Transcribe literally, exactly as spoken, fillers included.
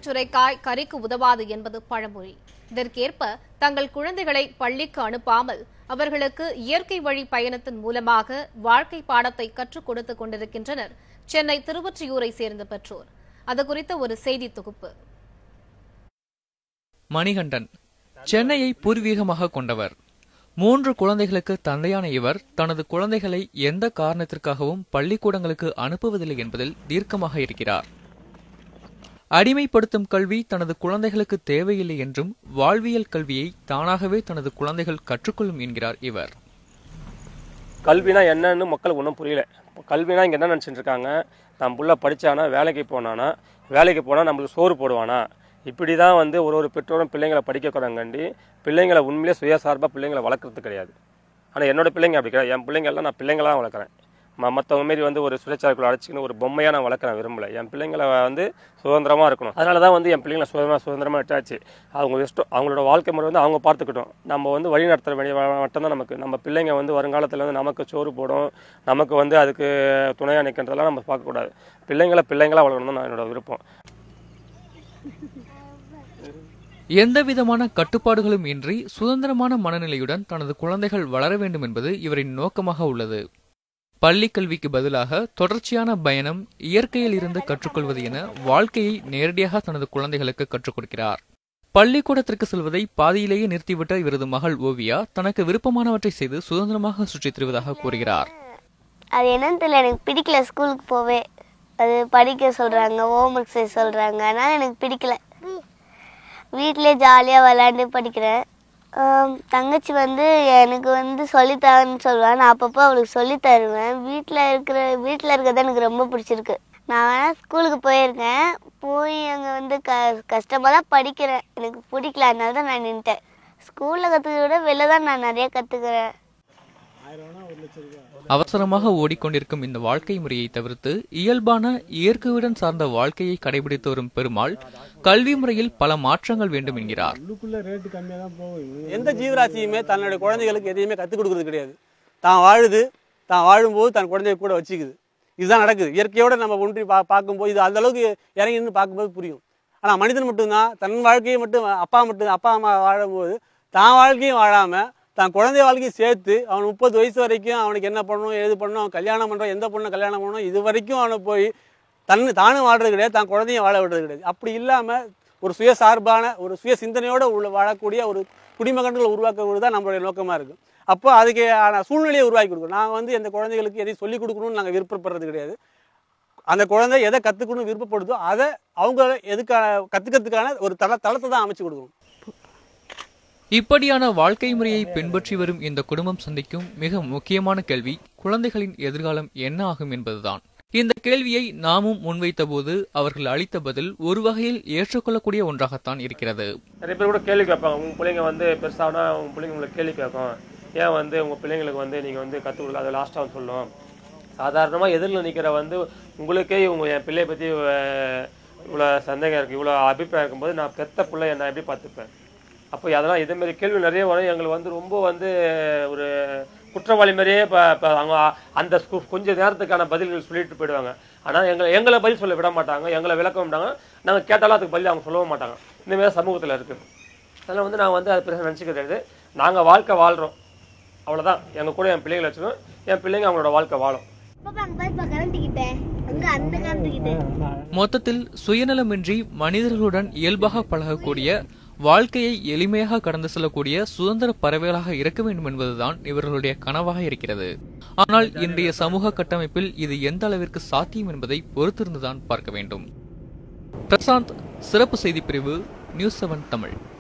சுரைக்காய் கறிக்கு உதவாது என்பது பழமொழி. இதற்கேற்ப தங்கள் குழந்தைகளை பள்ளிக்கு அனுப்பாமல் அவர்களுக்கு இயற்கை வழி பயணத்தின் மூலமாக வாழ்க்கை பாடத்தை கற்றுக் கொடுத்துக் கொண்டிருக்கின்றனர் சென்னை திருவொற்றியூரை சேர்ந்த பெற்றோர். அது குறித்த ஒரு செய்தி தொகுப்பு. மணிகண்டன் சென்னையை பூர்வீகமாக கொண்டவர். மூன்று குழந்தைகளுக்கு தந்தையான இவர் தனது குழந்தைகளை எந்த காரணத்திற்காகவும் பள்ளிக்கூடங்களுக்கு அனுப்புவதில்லை என்பதில் தீர்க்கமாக இருக்கிறார். அடிமைப்படுத்தும் கல்வி தனது குழந்தைகளுக்கு தேவையில்லை என்றும் வாழ்வியல் கல்வியை தானாகவே தனது குழந்தைகள் கற்றுக்கொள்ளும் என்கிறார் இவர். கல்வினா என்னன்னு மக்களுக்கு ஒன்றும் புரியல. கல்வினா இங்கே என்ன நினச்சிட்டு இருக்காங்க, நம்ம புள்ள படித்தானா வேலைக்கு போனானா, வேலைக்கு போனால் நம்மளுக்கு சோறு போடுவானா, இப்படி தான் வந்து ஒரு ஒரு பெற்றோரும் பிள்ளைங்களை படிக்க போகிறாங்கண்டி பிள்ளைங்களை உண்மையிலே சுயசார்பாக பிள்ளைங்களை வளர்க்குறது கிடையாது. ஆனால் என்னோட பிள்ளைங்க அப்படி கிடையாது. என் பிள்ளைங்கள்லாம் நான் பிள்ளைங்களாக வளர்க்குறேன். ம மற்றவங்க மாரி வந்து ஒரு சுழற்சாலைக்குள்ள அடைச்சிக்கின்னு ஒரு பொம்மையாக நான் வளர்க்குறேன் விரும்பலை. என் பிள்ளைங்களை வந்து சுதந்திரமாக இருக்கணும். அதனால தான் வந்து என் பிள்ளைங்களை சுதந்திரமாக சுதந்திரமாக விட்டாச்சு. அவங்க இஷ்டம், அவங்களோட வாழ்க்கை முறை வந்து அவங்க பார்த்துக்கிட்டோம். நம்ம வந்து வழி நடத்துகிற வழி மட்டும்தான் நமக்கு. நம்ம பிள்ளைங்க வந்து வருங்காலத்தில் வந்து நமக்கு சோறு போடும், நமக்கு வந்து அதுக்கு துணையாக நிற்கின்றதெல்லாம் நம்ம பார்க்கக்கூடாது. பிள்ளைங்களை பிள்ளைங்களாக வளர்க்கணும் தான் நான் என்னோட விருப்பம். எந்த விதமான கட்டுப்பாடுகளும் இன்றி சுதந்திரமான மனநிலையுடன் தனது குழந்தைகள் வளர வேண்டும் என்பது இவரின் நோக்கமாக உள்ளது. பள்ளி கல்விக்கு பதிலாக தொடர்ச்சியான பயணம், இயற்கையில் இருந்து கற்றுக்கொள்வது என வாழ்க்கையை நேரடியாக தனது குழந்தைகளுக்கு கற்றுக் கொடுக்கிறார். பள்ளிக்கூடத்திற்கு செல்வதை பாதியிலேயே நிறுத்திவிட்ட இவரது மகள் ஓவியா தனக்கு விருப்பமானவற்றை செய்து சுதந்திரமாக சுற்றித் திரிவதாக கூறுகிறார். அது என்னன்னு தெரியல, எனக்கு பிடிக்கல. ஸ்கூலுக்கு போவே அது படிக்க சொல்றாங்க, ஹோம் ஒர்க் செய்ய சொல்றாங்க. அதனால எனக்கு பிடிக்கல. வீட்டிலே ஜாலியாக விளையாண்டு படிக்கிறேன். தங்கச்சி வந்து எனக்கு வந்து சொல்லித்தான்னு சொல்லுவேன். நான் அப்பப்போ அவளுக்கு சொல்லி தருவேன். வீட்டில் இருக்கிற வீட்டில் இருக்கிறது எனக்கு ரொம்ப பிடிச்சிருக்கு. நான் வேணால் ஸ்கூலுக்கு போயிருக்கேன். போய் அங்கே வந்து க கஷ்டமாக தான் படிக்கிறேன். எனக்கு பிடிக்கல, அதனால தான் நான் நின்ட்டேன். ஸ்கூலில் கற்றுக்கிறத விட வெளில தான் நான் நிறைய கற்றுக்கிறேன். அவசரமாக ஓடிக்கொண்டிருக்கும் இந்த வாழ்க்கை முறையை தவிர்த்து இயல்பான இயற்கையுடன் சார்ந்த வாழ்க்கையை கடைபிடித்து வரும் பெருமாள் கல்வி முறையில் பல மாற்றங்கள் வேண்டும் என்கிறார். எந்த ஜீவராசியுமே தன்னுடைய குழந்தைகளுக்கு எதையுமே கற்றுக் கொடுக்கறது கிடையாது. தான் வாழுது, தான் வாழும்போது தன் குழந்தைய கூட வச்சுக்குது. இதுதான் நடக்குது. இயற்கையோட நம்ம ஒன்றி பா பார்க்கும்போது இது அந்த அளவுக்கு இறங்கி நின்று பார்க்கும்போது புரியும். ஆனால் மனிதன் மட்டும்தான் தன் வாழ்க்கையை மட்டும் அப்பா மட்டும் அப்பா அம்மா வாழும்போது தான் வாழ்க்கையும் வாழாமல் தான் குழந்தைய வாழ்க்கையும் சேர்த்து அவன் முப்பது வயசு வரைக்கும் அவனுக்கு என்ன பண்ணணும், எது பண்ணணும், அவன் கல்யாணம் பண்ணுறான், எந்த பொண்ணை கல்யாணம் பண்ணணும், இது வரைக்கும் அவனை போய் தன்னு தானும் வாழ்றது கிடையாது, தான் குழந்தையும் வாழ விடுறது கிடையாது. அப்படி இல்லாமல் ஒரு சுயசார்பான ஒரு சுய சிந்தனையோடு உள்ள வாழக்கூடிய ஒரு குடிமகன்களை உருவாக்குவது தான் நம்மளுடைய நோக்கமாக இருக்குது. அப்போ அதுக்கு சூழ்நிலையை உருவாக்கி கொடுக்கணும். நாங்கள் வந்து எந்த குழந்தைகளுக்கு எதையும் சொல்லிக் கொடுக்கணும்னு நாங்கள் விருப்பப்படுறது கிடையாது. அந்த குழந்தை எதை கற்றுக்கணும்னு விருப்பப்படுதோ அதை அவங்க எதுக்கான கற்றுக்கிறதுக்கான ஒரு தள தளத்தை தான் அமைச்சு கொடுக்கணும். இப்படியான வாழ்க்கை முறையை பின்பற்றி வரும் இந்த குடும்பம் சந்திக்கும் மிக முக்கியமான கேள்வி குழந்தைகளின் எதிர்காலம் என்ன ஆகும் என்பதுதான். இந்த கேள்வியை நாமும் முன்வைத்த போது அவர்கள் அளித்த பதில் ஒரு வகையில் ஏற்றுக்கொள்ளக்கூடிய ஒன்றாகத்தான் இருக்கிறது. நிறைய பேர் கூட கேள்வி கேட்பாங்க, உங்க பிள்ளைங்க வந்து பெருசானா உங்க பிள்ளைங்க உங்களுக்கு கேள்வி கேட்கும், ஏன் வந்து உங்க பிள்ளைங்களுக்கு வந்து நீங்க வந்து கற்றுக் கொடுக்கல, அதை லாஸ்ட்டாக சொல்லணும். சாதாரணமா எதிரில் நிற்கிற வந்து உங்களுக்கே இவங்க என் பிள்ளையை பத்தி இவ்வளோ சந்தேகம் இருக்கு, இவ்வளோ அபிப்பிராயம் இருக்கும்போது நான் பெத்த பிள்ளை என்ன எப்படி பார்த்துப்பேன். அப்போ அதெல்லாம் இதே மாதிரி கேள்வி நிறைய வரும். எங்களுக்கு வந்து ரொம்ப வந்து ஒரு குற்றவாளி மாதிரியே இப்போ இப்போ அவங்க அந்த கொஞ்சம் நேரத்துக்கான பதில்கள் சொல்லிட்டு போயிடுவாங்க. ஆனால் எங்களை எங்களை பதில் சொல்ல விட மாட்டாங்க, எங்களை விளக்க மாட்டாங்க. நாங்கள் கேட்டாலும் அதுக்கு பதில் அவங்க சொல்லவும் மாட்டாங்க. இந்தமாதிரி சமூகத்தில் இருக்குது. அதனால் வந்து நாங்கள் வந்து அதை பெருசாக நினச்சிக்கிறது, நாங்கள் வாழ்க்கை வாழ்கிறோம், அவ்வளோதான். எங்கள் கூட என் பிள்ளைங்களை வச்சுக்கணும், என் பிள்ளைங்க அவங்களோட வாழ்க்கை வாழும். மொத்தத்தில் சுயநலமின்றி மனிதர்களுடன் இயல்பாக பழகக்கூடிய வாழ்க்கையை எளிமையாக கடந்து செல்லக்கூடிய சுதந்திர பறவைகளாக இருக்க வேண்டும் என்பதுதான் இவர்களுடைய கனவாக இருக்கிறது. ஆனால் இன்றைய சமூக கட்டமைப்பில் இது எந்த அளவிற்கு சாத்தியம் என்பதை பொறுத்திருந்துதான் பார்க்க வேண்டும். பிரசாந்த், சிறப்பு செய்தி பிரிவு, நியூஸ் செவன் தமிழ்.